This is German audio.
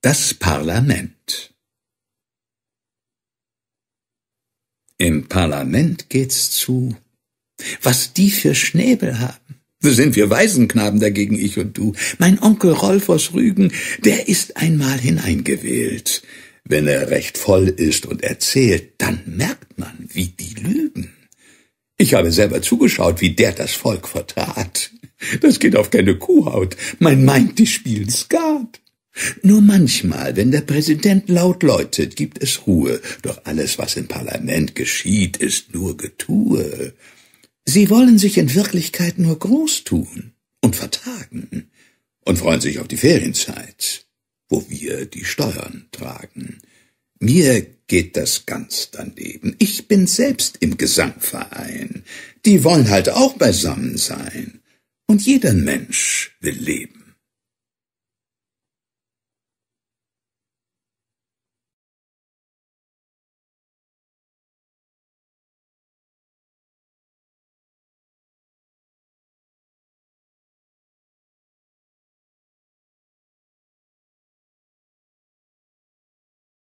Das Parlament. Im Parlament geht's zu. Was die für Schnäbel haben. So sind wir Waisenknaben dagegen, ich und du. Mein Onkel Rolf aus Rügen, der ist einmal hineingewählt. Wenn er recht voll ist und erzählt, dann merkt man, wie die lügen. Ich habe selber zugeschaut, wie der das Volk vertrat. Das geht auf keine Kuhhaut. Man meint, die spielen Skat. Nur manchmal, wenn der Präsident laut läutet, gibt es Ruhe. Doch alles, was im Parlament geschieht, ist nur Getue. Sie wollen sich in Wirklichkeit nur groß tun und vertagen und freuen sich auf die Ferienzeit, wo wir die Steuern tragen. Mir geht das ganz daneben. Ich bin selbst im Gesangverein. Die wollen halt auch beisammen sein. Und jeder Mensch will leben.